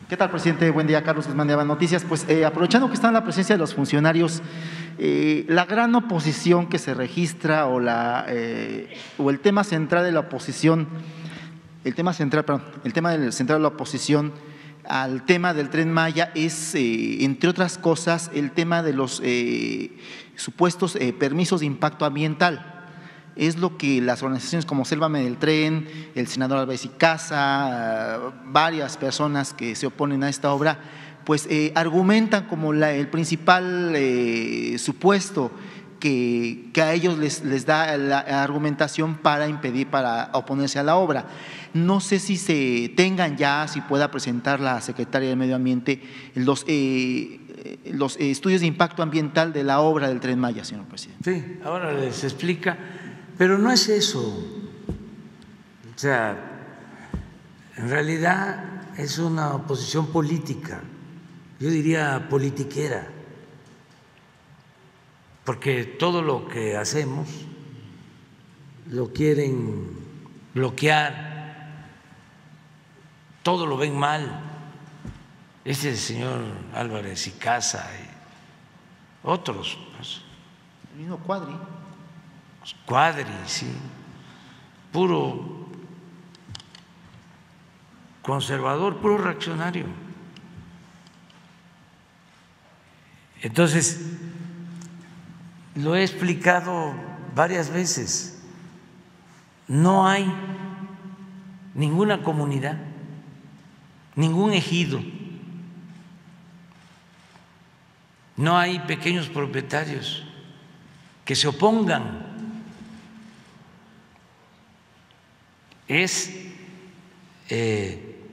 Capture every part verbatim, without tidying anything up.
¿Qué tal, presidente? Buen día, Carlos Guzmán de Aba Noticias. Pues eh, aprovechando que está en la presencia de los funcionarios, eh, la gran oposición que se registra o, la, eh, o el tema central de la oposición, el tema central, perdón, el tema del central de la oposición al tema del Tren Maya es, eh, entre otras cosas, el tema de los eh, supuestos eh, permisos de impacto ambiental. Es lo que las organizaciones como Sélvame del Tren, el senador Álvarez y Casa, varias personas que se oponen a esta obra, pues eh, argumentan como la, el principal eh, supuesto que, que a ellos les, les da la argumentación para impedir, para oponerse a la obra. No sé si se tengan ya, si pueda presentar la secretaria de Medio Ambiente los, eh, los estudios de impacto ambiental de la obra del Tren Maya, señor presidente. Sí, ahora les explica. Pero no es eso, o sea, en realidad es una oposición política, yo diría politiquera, porque todo lo que hacemos lo quieren bloquear, todo lo ven mal. Ese señor Álvarez y Casa y otros. Pues, el mismo Cuadri. Cuadri, sí, puro conservador, puro reaccionario. Entonces, lo he explicado varias veces, no hay ninguna comunidad, ningún ejido, no hay pequeños propietarios que se opongan. Es eh,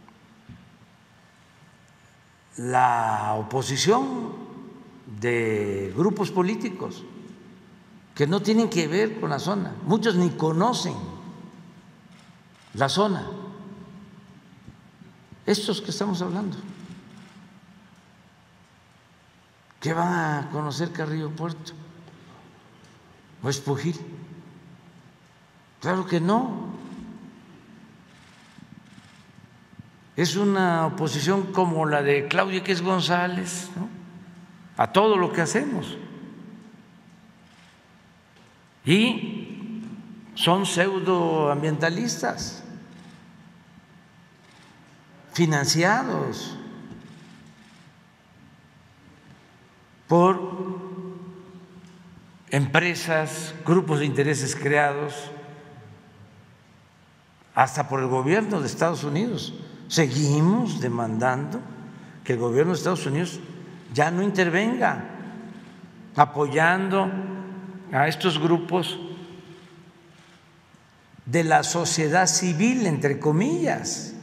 la oposición de grupos políticos que no tienen que ver con la zona, muchos ni conocen la zona, estos que estamos hablando, ¿qué van a conocer Carrillo Puerto o Espujil? Claro que no. Es una oposición como la de Claudio X González, ¿no?, a todo lo que hacemos. Y son pseudoambientalistas, financiados por empresas, grupos de intereses creados, hasta por el gobierno de Estados Unidos. Seguimos demandando que el gobierno de Estados Unidos ya no intervenga apoyando a estos grupos de la sociedad civil, entre comillas,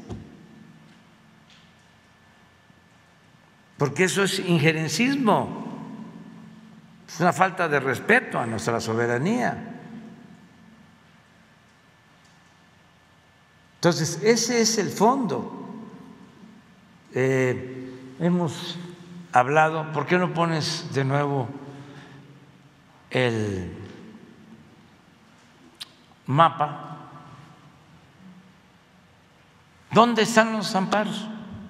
porque eso es injerencismo, es una falta de respeto a nuestra soberanía. Entonces, ese es el fondo. Eh, hemos hablado, ¿por qué no pones de nuevo el mapa? ¿Dónde están los amparos?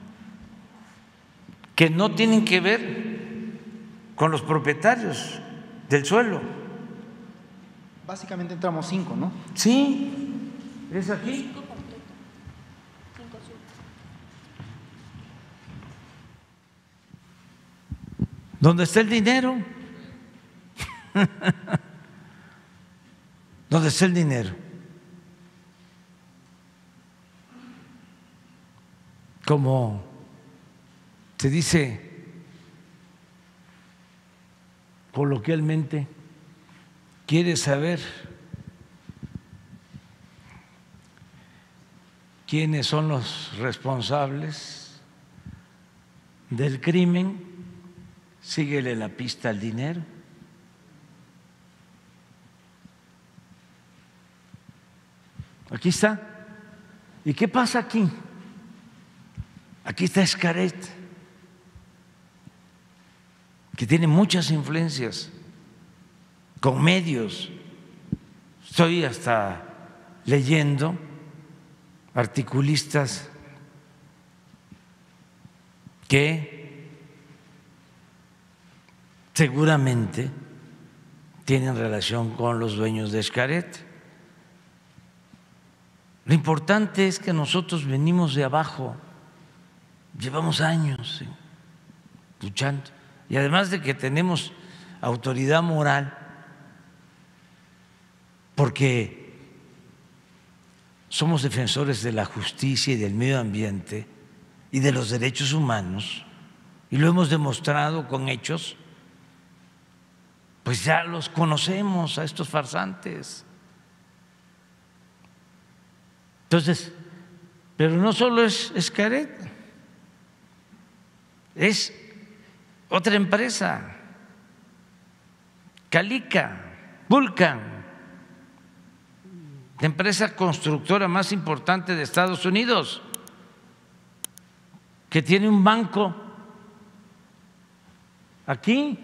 Que no tienen que ver con los propietarios del suelo. Básicamente entramos cinco, ¿no? Sí, es aquí. ¿Dónde está el dinero? ¿Dónde está el dinero? Como se dice coloquialmente, ¿quieres saber quiénes son los responsables del crimen? Síguele la pista al dinero. Aquí está. ¿Y qué pasa aquí? Aquí está Xcaret, que tiene muchas influencias con medios. Estoy hasta leyendo articulistas que seguramente tienen relación con los dueños de Xcaret. Lo importante es que nosotros venimos de abajo, llevamos años ¿sí? luchando, y además de que tenemos autoridad moral, porque somos defensores de la justicia y del medio ambiente y de los derechos humanos, y lo hemos demostrado con hechos, pues ya los conocemos a estos farsantes. Entonces, pero no solo es Xcaret, es otra empresa, Calica, Vulcan, la empresa constructora más importante de Estados Unidos, que tiene un banco aquí,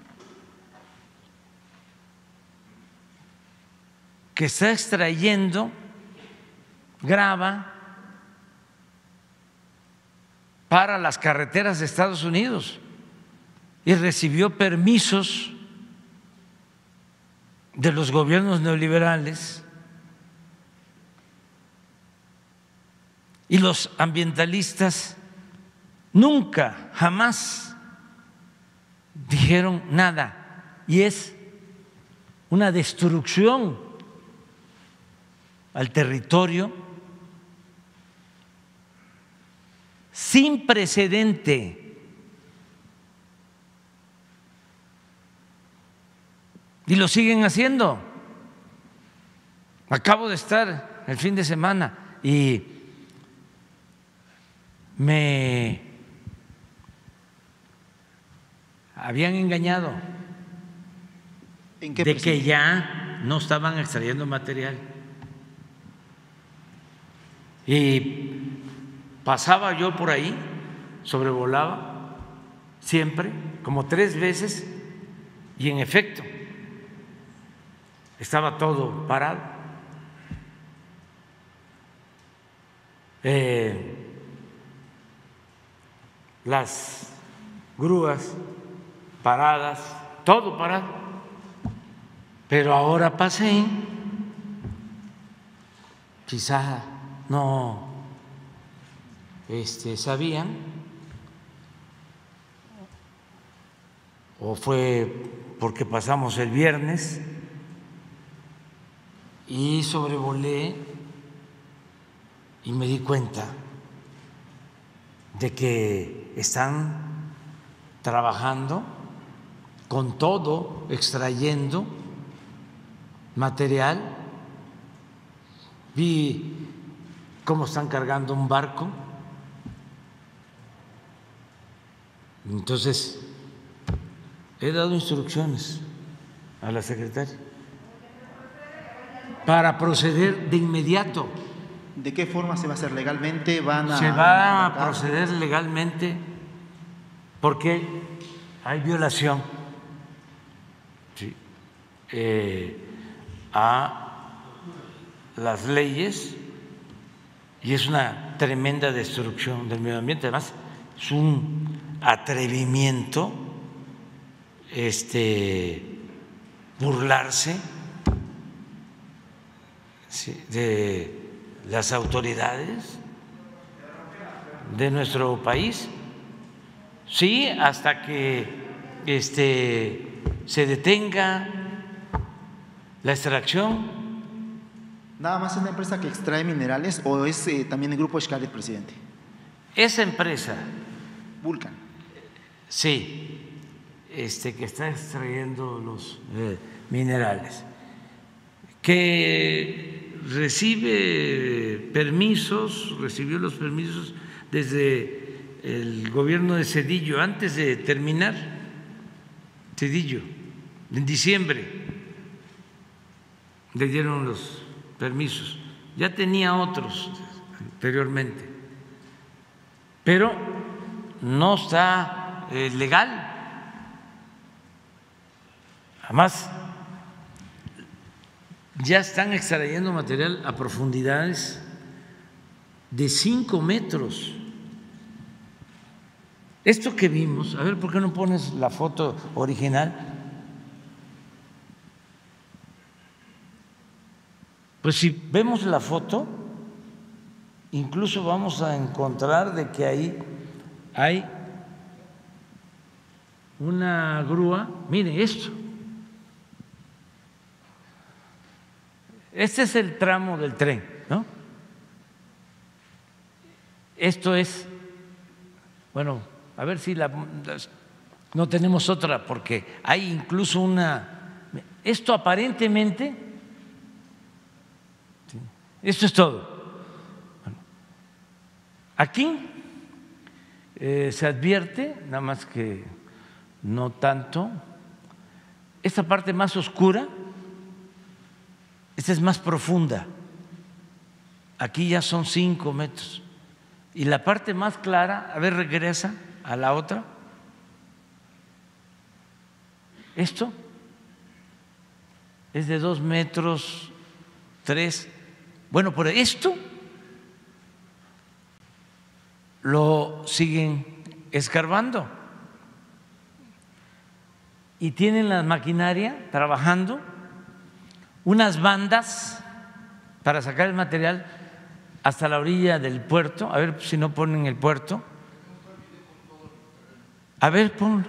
que está extrayendo grava para las carreteras de Estados Unidos y recibió permisos de los gobiernos neoliberales, y los ambientalistas nunca, jamás dijeron nada, y es una destrucción al territorio sin precedente. Y lo siguen haciendo. Acabo de estar el fin de semana y me habían engañado ¿En qué, de que ya no estaban extrayendo material. Y pasaba yo por ahí, sobrevolaba siempre, como tres veces, y en efecto estaba todo parado. Eh, las grúas paradas, todo parado. Pero ahora pasé, quizá no este, sabían, o fue porque pasamos el viernes, y sobrevolé y me di cuenta de que están trabajando con todo, extrayendo material. Vi cómo están cargando un barco. Entonces, he dado instrucciones a la secretaria para proceder de inmediato. ¿De qué forma se va a hacer legalmente? ¿Van a Se va a proceder legalmente porque hay violación sí, eh, a las leyes y es una tremenda destrucción del medio ambiente. Además, es un atrevimiento este, burlarse sí, de las autoridades de nuestro país, sí, hasta que este, se detenga la extracción. ¿Nada más es una empresa que extrae minerales o es eh, también el grupo Xcaret, presidente? Esa empresa, Vulcan. sí, este, que está extrayendo los eh, minerales, que recibe permisos, recibió los permisos desde el gobierno de Zedillo, antes de terminar Zedillo, en diciembre le dieron los permisos, ya tenía otros anteriormente, pero no está eh, legal. Además, ya están extrayendo material a profundidades de cinco metros. Esto que vimos, a ver, ¿por qué no pones la foto original? Pues si vemos la foto, incluso vamos a encontrar de que ahí hay una grúa. Mire esto. Este es el tramo del tren, ¿no? Esto es, bueno, a ver si la, no tenemos otra, porque hay incluso una, esto aparentemente, esto es todo. Bueno, aquí eh, se advierte, nada más que no tanto, esta parte más oscura, esta es más profunda, aquí ya son cinco metros, y la parte más clara, a ver, regresa a la otra, esto es de dos metros, tres, bueno, por esto lo siguen escarbando y tienen la maquinaria trabajando, unas bandas para sacar el material hasta la orilla del puerto. A ver si no ponen el puerto. A ver, ponlo.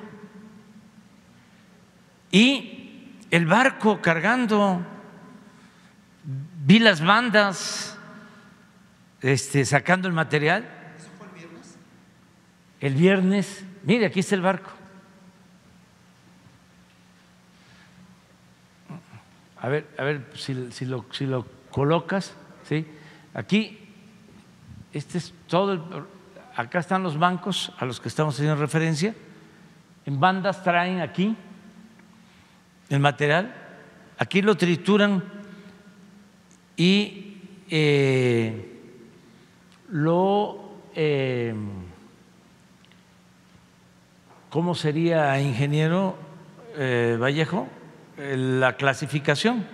Y el barco cargando, vi las bandas este, sacando el material. ¿Eso fue el viernes? El viernes, mire, aquí está el barco. A ver, a ver si, si, lo, si lo colocas, ¿sí? Aquí, este es todo, el, acá están los bancos a los que estamos haciendo referencia. En bandas traen aquí el material, aquí lo trituran y eh, lo, eh, ¿cómo sería, ingeniero eh, Vallejo? La clasificación.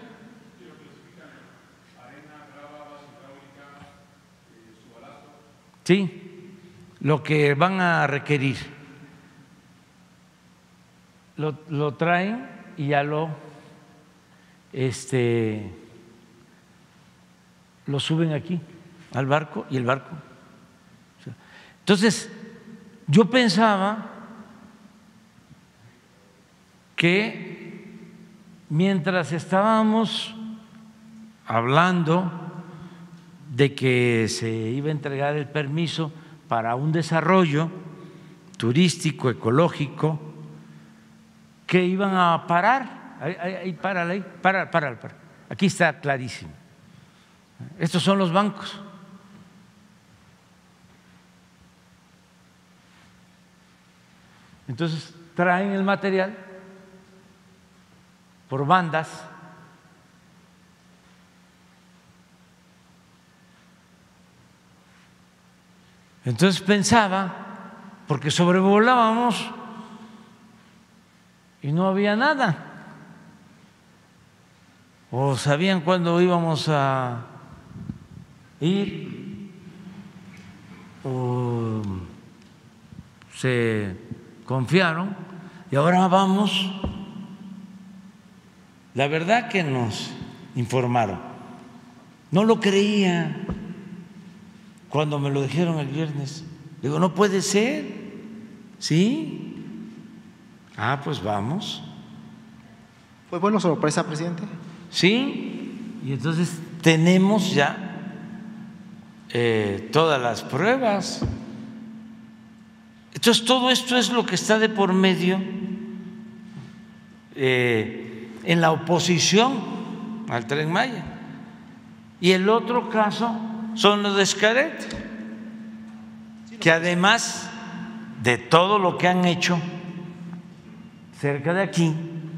Sí, lo que van a requerir. Lo, lo traen y ya lo, este, lo suben aquí al barco y el barco. Entonces, yo pensaba que mientras estábamos hablando de que se iba a entregar el permiso para un desarrollo turístico, ecológico, que iban a parar, ahí, ahí, ahí para, ahí, para, para, para, aquí está clarísimo. Estos son los bancos. Entonces traen el material por bandas, entonces pensaba, porque sobrevolábamos y no había nada, o sabían cuándo íbamos a ir, o se confiaron y ahora vamos. La verdad que nos informaron, no lo creía cuando me lo dijeron el viernes. Digo, no puede ser, ¿sí? Ah, pues vamos. ¿Fue buena sorpresa, presidente? Sí, y entonces tenemos ya eh, todas las pruebas. Entonces todo esto es lo que está de por medio eh, en la oposición al Tren Maya. Y el otro caso son los de Xcaret, que además de todo lo que han hecho cerca de aquí,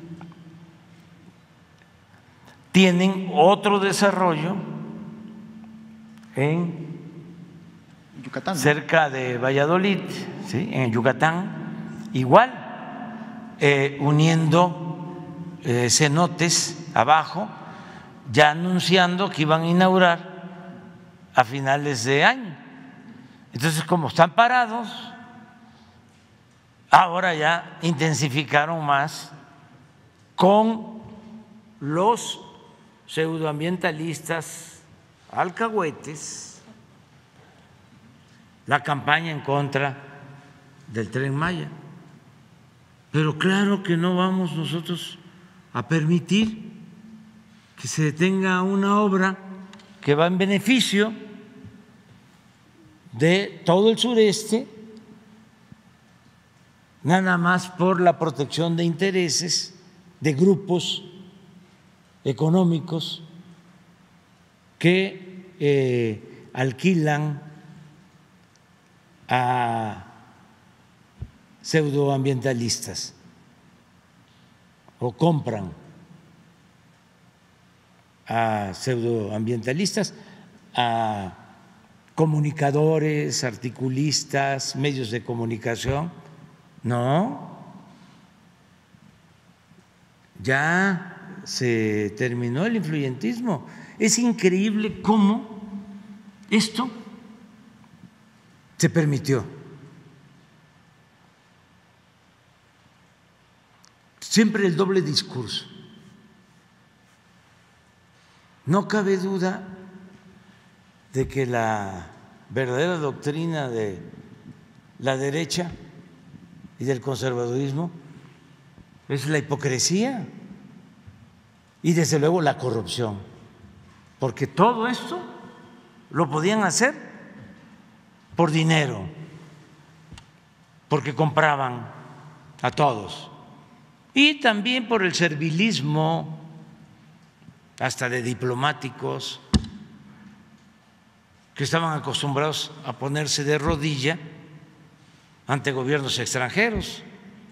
tienen otro desarrollo en Yucatán, ¿no? cerca de Valladolid, ¿sí? En Yucatán, igual, eh, uniendo eh, cenotes abajo, ya anunciando que iban a inaugurar a finales de año. Entonces, como están parados, ahora ya intensificaron más con los pseudoambientalistas alcahuetes la campaña en contra del Tren Maya. Pero claro que no vamos nosotros a permitir que se detenga una obra que va en beneficio de todo el sureste, nada más por la protección de intereses de grupos económicos que eh, alquilan a pseudoambientalistas o compran a pseudoambientalistas, a comunicadores, articulistas, medios de comunicación. No, ya se terminó el influyentismo. Es increíble cómo esto se permitió. Siempre el doble discurso. No cabe duda de que la verdadera doctrina de la derecha y del conservadurismo es la hipocresía y desde luego la corrupción, porque todo esto lo podían hacer por dinero, porque compraban a todos, y también por el servilismo, hasta de diplomáticos que estaban acostumbrados a ponerse de rodilla ante gobiernos extranjeros.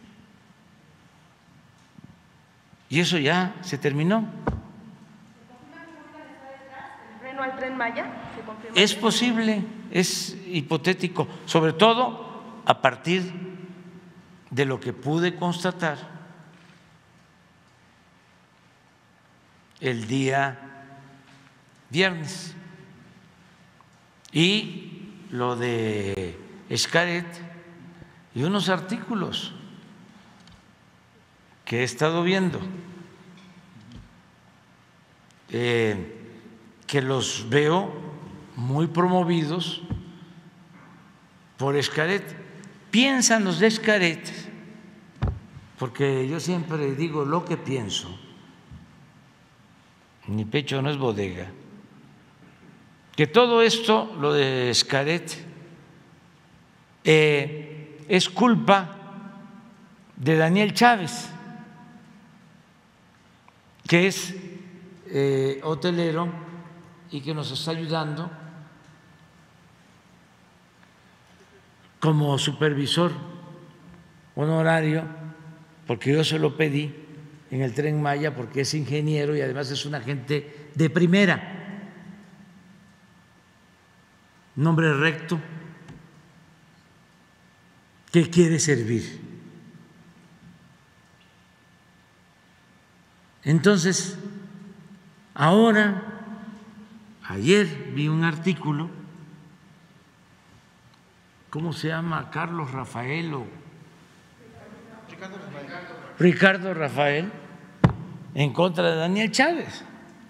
Y eso ya se terminó. ¿El freno al Tren Maya? Es posible, es hipotético, sobre todo a partir de lo que pude constatar el día viernes. Y lo de Xcaret y unos artículos que he estado viendo, eh, que los veo muy promovidos por Xcaret. Piensan los de Xcaret, porque yo siempre digo lo que pienso, mi pecho no es bodega, que todo esto, lo de Xcaret, eh, es culpa de Daniel Chávez, que es eh, hotelero y que nos está ayudando como supervisor honorario, porque yo se lo pedí en el Tren Maya, porque es ingeniero y además es una gente de primera, un hombre recto que quiere servir. Entonces, ahora, ayer vi un artículo, ¿cómo se llama? Carlos Rafael o Ricardo Rafael, Ricardo Rafael, en contra de Daniel Chávez.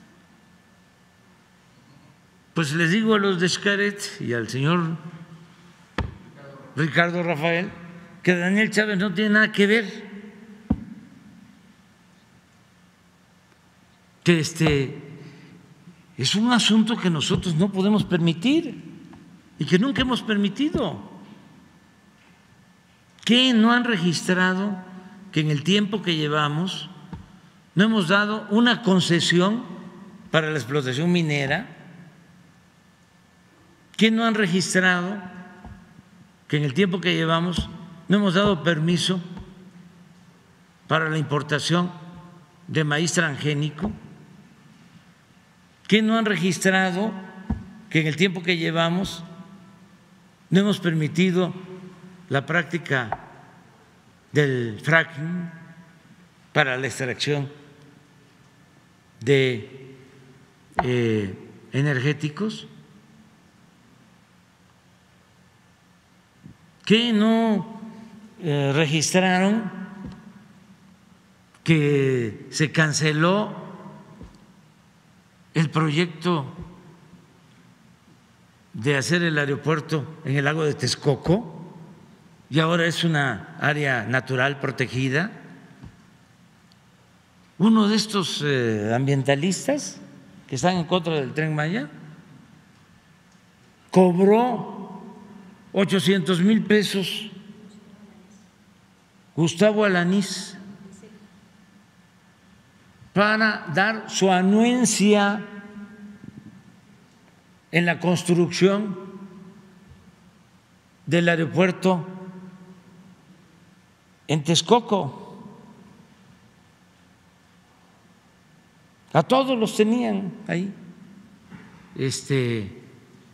Pues les digo a los de Xcaret y al señor Ricardo Rafael que Daniel Chávez no tiene nada que ver, que este es un asunto que nosotros no podemos permitir y que nunca hemos permitido. ¿Qué no han registrado que en el tiempo que llevamos no hemos dado una concesión para la explotación minera? ¿Qué no han registrado que en el tiempo que llevamos no hemos dado permiso para la importación de maíz transgénico? ¿Qué no han registrado que en el tiempo que llevamos no hemos permitido la práctica del fracking para la extracción de eh, energéticos? ¿Qué no eh, registraron que se canceló el proyecto de hacer el aeropuerto en el lago de Texcoco y ahora es una área natural protegida. Uno de estos eh, ambientalistas que están en contra del Tren Maya cobró ochocientos mil pesos, Gustavo Alanís, para dar su anuencia en la construcción del aeropuerto en Texcoco. A todos los tenían ahí, este,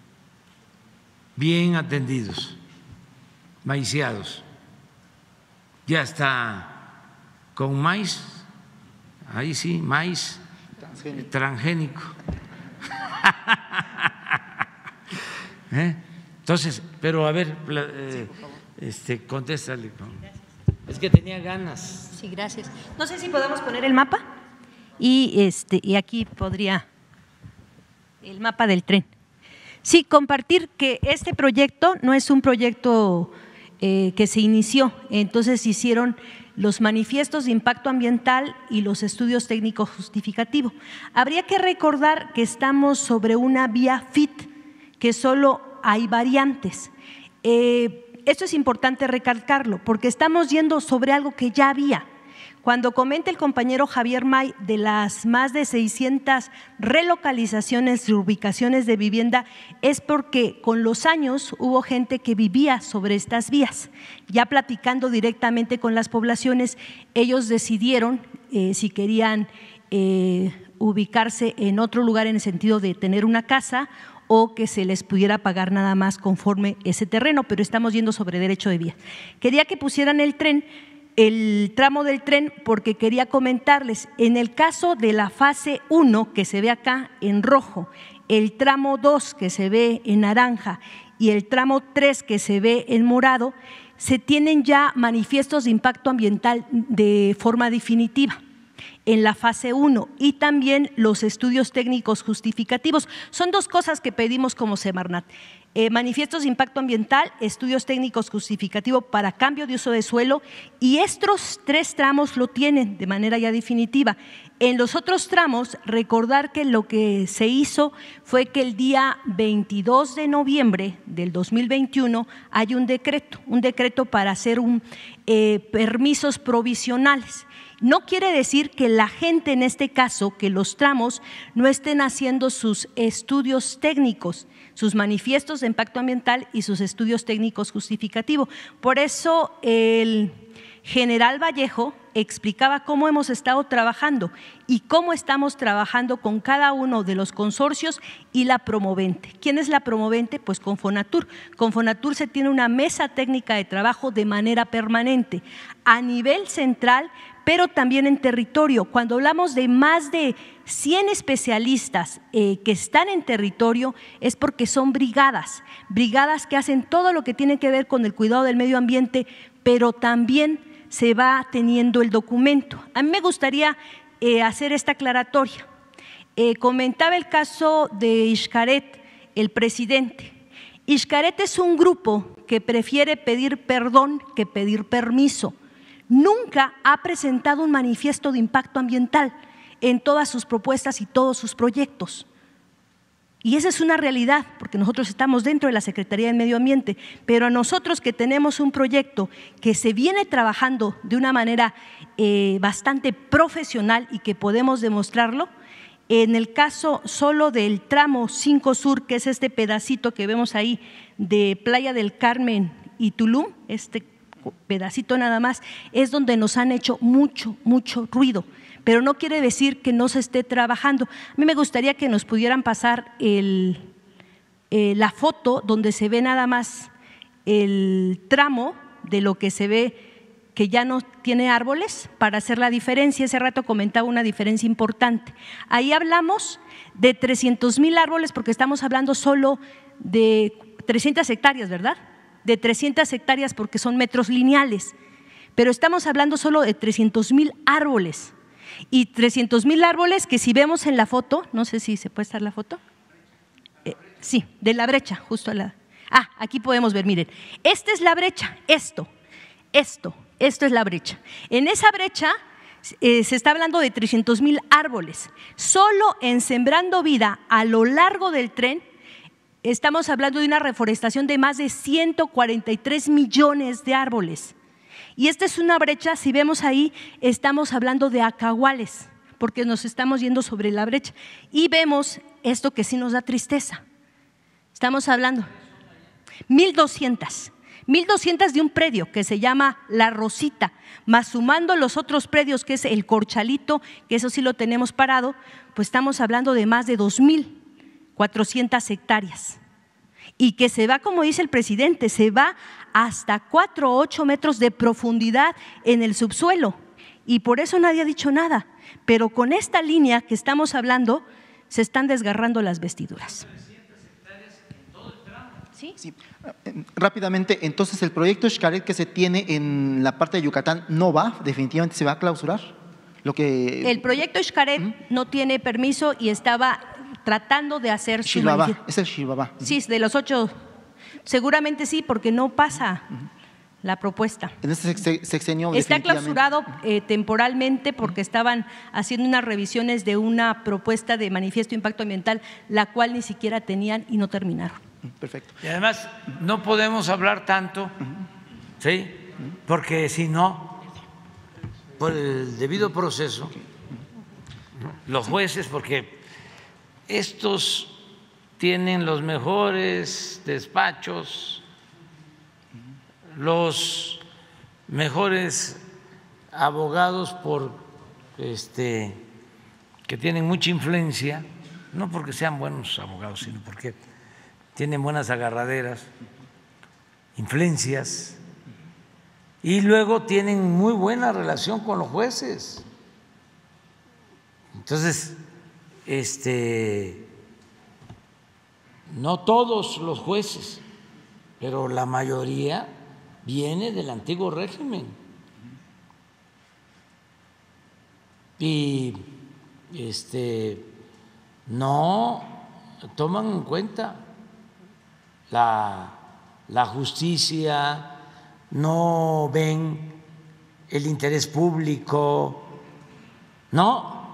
bien atendidos, maiciados, ya está con maíz, ahí sí, maíz transgénico. transgénico. ¿Eh? Entonces, pero a ver, eh, este, contéstale. Es que tenía ganas. Sí, gracias. No sé si podemos poner el mapa y este y aquí podría el mapa del tren. Sí, compartir que este proyecto no es un proyecto eh, que se inició, entonces hicieron los manifiestos de impacto ambiental y los estudios técnicos justificativos. Habría que recordar que estamos sobre una vía F I T, que solo hay variantes. Eh, esto es importante recalcarlo, porque estamos yendo sobre algo que ya había. Cuando comenta el compañero Javier May de las más de seiscientas relocalizaciones y ubicaciones de vivienda, es porque con los años hubo gente que vivía sobre estas vías. Ya platicando directamente con las poblaciones, ellos decidieron eh, si querían eh, ubicarse en otro lugar en el sentido de tener una casa o que se les pudiera pagar nada más conforme ese terreno, pero estamos yendo sobre derecho de vía. Quería que pusieran el tren, el tramo del tren, porque quería comentarles, en el caso de la fase uno, que se ve acá en rojo, el tramo dos, que se ve en naranja, y el tramo tres, que se ve en morado, se tienen ya manifiestos de impacto ambiental de forma definitiva en la fase uno y también los estudios técnicos justificativos. Son dos cosas que pedimos como Semarnat. Eh, manifiestos de impacto ambiental, estudios técnicos justificativos para cambio de uso de suelo, y estos tres tramos lo tienen de manera ya definitiva. En los otros tramos, recordar que lo que se hizo fue que el día veintidós de noviembre del dos mil veintiuno hay un decreto, un decreto para hacer un, eh, permisos provisionales. No quiere decir que la gente, en este caso, que los tramos no estén haciendo sus estudios técnicos, sus manifiestos de impacto ambiental y sus estudios técnicos justificativos. Por eso el general Vallejo explicaba cómo hemos estado trabajando y cómo estamos trabajando con cada uno de los consorcios y la promovente. ¿Quién es la promovente? Pues con Fonatur. Con Fonatur se tiene una mesa técnica de trabajo de manera permanente a nivel central, pero también en territorio. Cuando hablamos de más de cien especialistas eh, que están en territorio, es porque son brigadas, brigadas que hacen todo lo que tiene que ver con el cuidado del medio ambiente, pero también se va teniendo el documento. A mí me gustaría eh, hacer esta aclaratoria. Eh, comentaba el caso de Xcaret, el presidente. Xcaret es un grupo que prefiere pedir perdón que pedir permiso. Nunca ha presentado un manifiesto de impacto ambiental en todas sus propuestas y todos sus proyectos. Y esa es una realidad, porque nosotros estamos dentro de la Secretaría de Medio Ambiente, pero a nosotros que tenemos un proyecto que se viene trabajando de una manera eh, bastante profesional y que podemos demostrarlo, en el caso solo del tramo cinco Sur, que es este pedacito que vemos ahí de Playa del Carmen y Tulum, este pedacito nada más, es donde nos han hecho mucho, mucho ruido, pero no quiere decir que no se esté trabajando. A mí me gustaría que nos pudieran pasar el, eh, la foto donde se ve nada más el tramo de lo que se ve que ya no tiene árboles para hacer la diferencia. Ese rato comentaba una diferencia importante. Ahí hablamos de trescientos mil árboles porque estamos hablando solo de trescientas hectáreas, ¿verdad? de trescientas hectáreas porque son metros lineales, pero estamos hablando solo de trescientos mil árboles. Y trescientos mil árboles que si vemos en la foto, no sé si se puede estar la foto, eh, sí, de la brecha, justo a la… Ah, aquí podemos ver, miren, esta es la brecha, esto, esto, esto es la brecha. En esa brecha eh, se está hablando de trescientos mil árboles. Solo en Sembrando Vida a lo largo del tren estamos hablando de una reforestación de más de ciento cuarenta y tres millones de árboles. Y esta es una brecha, si vemos ahí, estamos hablando de acahuales, porque nos estamos yendo sobre la brecha. Y vemos esto que sí nos da tristeza. Estamos hablando mil doscientas, mil doscientas de un predio que se llama La Rosita, más sumando los otros predios que es el Corchalito, que eso sí lo tenemos parado, pues estamos hablando de más de dos mil cuatrocientas hectáreas. Y que se va, como dice el presidente, se va hasta cuatro o ocho metros de profundidad en el subsuelo. Y por eso nadie ha dicho nada. Pero con esta línea que estamos hablando, se están desgarrando las vestiduras. ¿Sí? Sí. Rápidamente, entonces el proyecto Xcaret que se tiene en la parte de Yucatán no va, definitivamente se va a clausurar. Lo que… El proyecto Xcaret ¿Mm? no tiene permiso y estaba tratando de hacer su Xilabá, es el Xilabá. Sí, de los ocho, seguramente sí, porque no pasa la propuesta. En este sexenio está clausurado eh, temporalmente porque estaban haciendo unas revisiones de una propuesta de manifiesto de impacto ambiental, la cual ni siquiera tenían y no terminaron. Perfecto. Y además no podemos hablar tanto, ¿sí? Porque si no, por el debido proceso, los jueces, porque estos tienen los mejores despachos, los mejores abogados por este que tienen mucha influencia, no porque sean buenos abogados, sino porque tienen buenas agarraderas, influencias, y luego tienen muy buena relación con los jueces. Entonces, este, no todos los jueces, pero la mayoría viene del antiguo régimen. Y este, no toman en cuenta la, la justicia, no ven el interés público, no,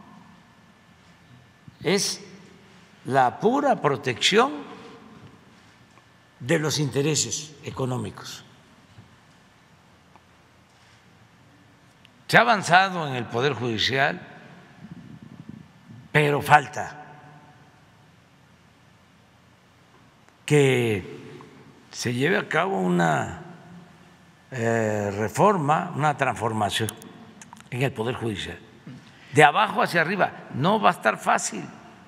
es la pura protección de los intereses económicos. Se ha avanzado en el Poder Judicial, pero falta que se lleve a cabo una eh, reforma, una transformación en el Poder Judicial. De abajo hacia arriba, no va a estar fácil,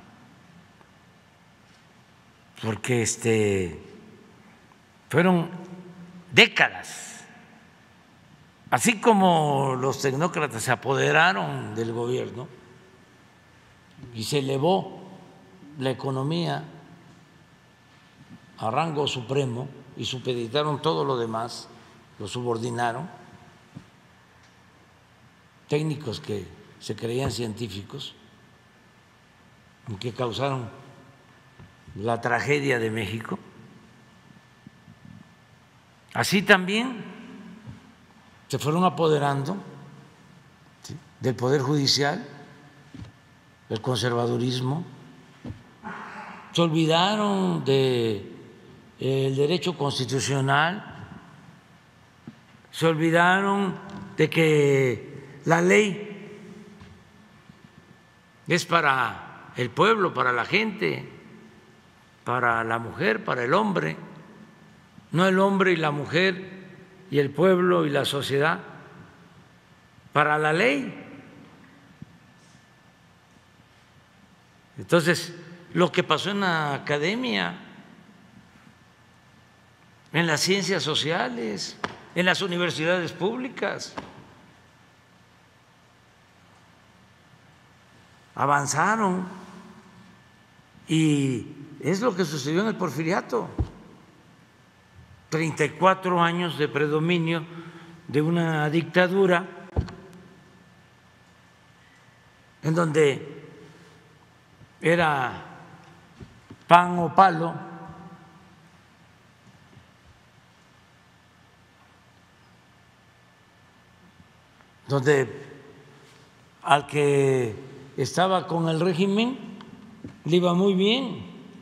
porque este, fueron décadas, así como los tecnócratas se apoderaron del gobierno y se elevó la economía a rango supremo y supeditaron todo lo demás, lo subordinaron, técnicos que se creían científicos y que causaron la tragedia de México. Así también se fueron apoderando, ¿sí?, del Poder Judicial, del conservadurismo, se olvidaron de el derecho constitucional, se olvidaron de que la ley es para el pueblo, para la gente, para la mujer, para el hombre, no el hombre y la mujer y el pueblo y la sociedad, para la ley. Entonces, lo que pasó en la academia, en las ciencias sociales, en las universidades públicas, avanzaron, y es lo que sucedió en el Porfiriato. treinta y cuatro años de predominio de una dictadura en donde era pan o palo, donde al que estaba con el régimen le iba muy bien,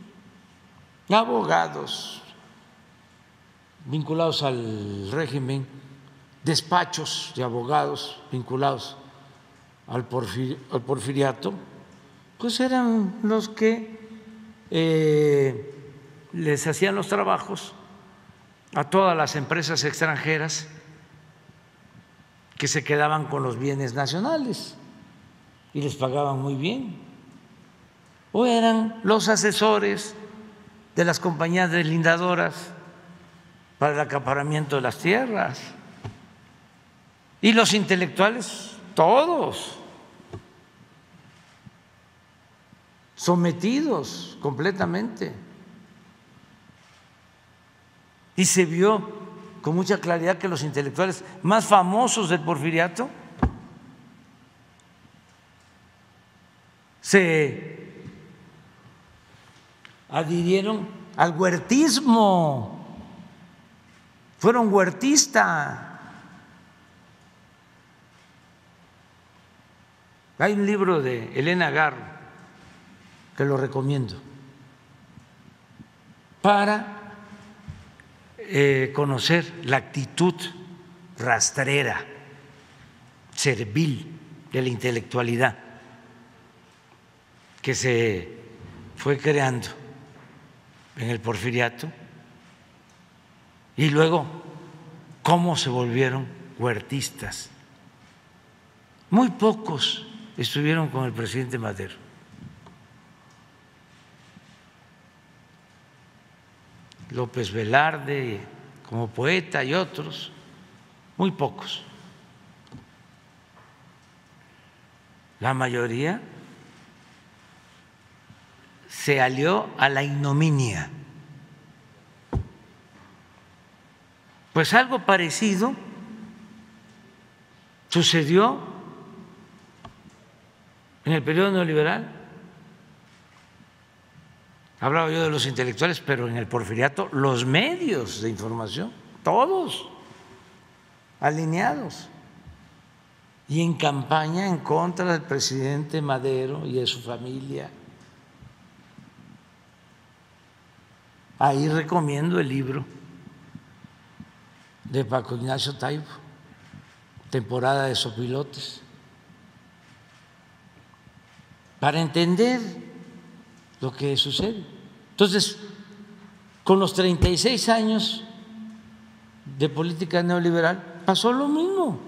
abogados vinculados al régimen, despachos de abogados vinculados al, porfir, al porfiriato, pues eran los que eh, les hacían los trabajos a todas las empresas extranjeras que se quedaban con los bienes nacionales y les pagaban muy bien, o eran los asesores de las compañías deslindadoras para el acaparamiento de las tierras, y los intelectuales, todos sometidos completamente. Y se vio con mucha claridad que los intelectuales más famosos del porfiriato se adhirieron al huertismo, fueron huertistas. Hay un libro de Elena Garro que lo recomiendo para eh, conocer la actitud rastrera, servil de la intelectualidad que se fue creando en el porfiriato, y luego cómo se volvieron huertistas. Muy pocos estuvieron con el presidente Madero. López Velarde como poeta y otros, muy pocos. La mayoría se alió a la ignominia. Pues algo parecido sucedió en el periodo neoliberal. Hablaba yo de los intelectuales, pero en el porfiriato los medios de información, todos alineados y en campaña en contra del presidente Madero y de su familia. Ahí recomiendo el libro de Paco Ignacio Taibo, Temporada de Sopilotes, para entender lo que sucede. Entonces, con los treinta y seis años de política neoliberal pasó lo mismo,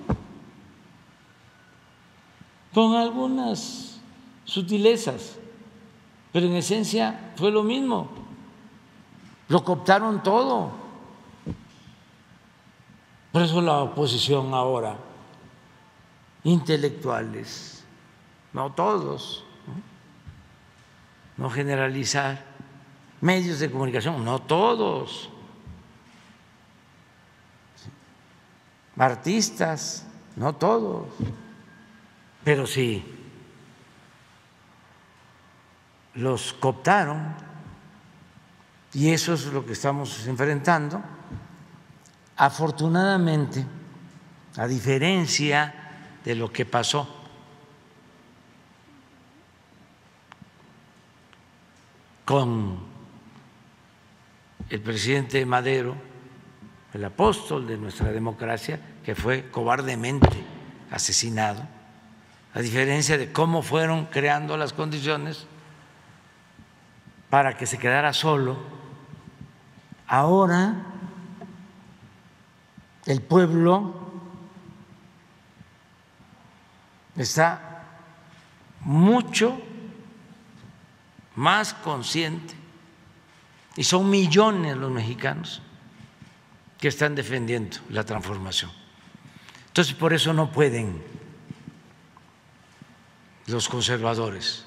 con algunas sutilezas, pero en esencia fue lo mismo. Lo cooptaron todo. Por eso la oposición ahora, intelectuales, no todos, no, no generalizar, medios de comunicación, no todos, artistas, no todos, pero sí los cooptaron. Y eso es lo que estamos enfrentando. Afortunadamente, a diferencia de lo que pasó con el presidente Madero, el apóstol de nuestra democracia, que fue cobardemente asesinado, a diferencia de cómo fueron creando las condiciones para que se quedara solo, ahora el pueblo está mucho más consciente y son millones los mexicanos que están defendiendo la transformación. Entonces, por eso no pueden los conservadores.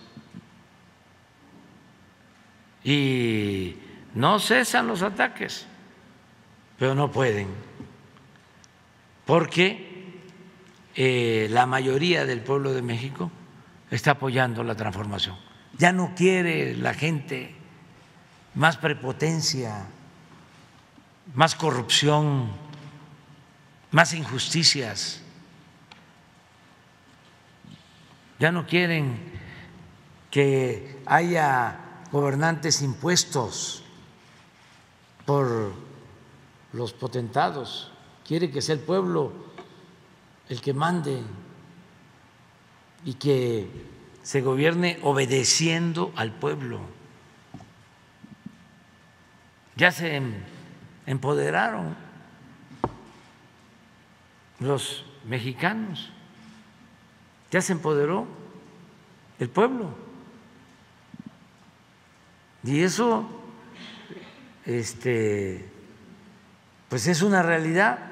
Y no cesan los ataques, pero no pueden, porque eh, la mayoría del pueblo de México está apoyando la transformación. Ya no quiere la gente más prepotencia, más corrupción, más injusticias. Ya no quieren que haya gobernantes impuestos por los potentados. Quiere que sea el pueblo el que mande y que se gobierne obedeciendo al pueblo. Ya se empoderaron los mexicanos, ya se empoderó el pueblo. Y eso este, pues es una realidad.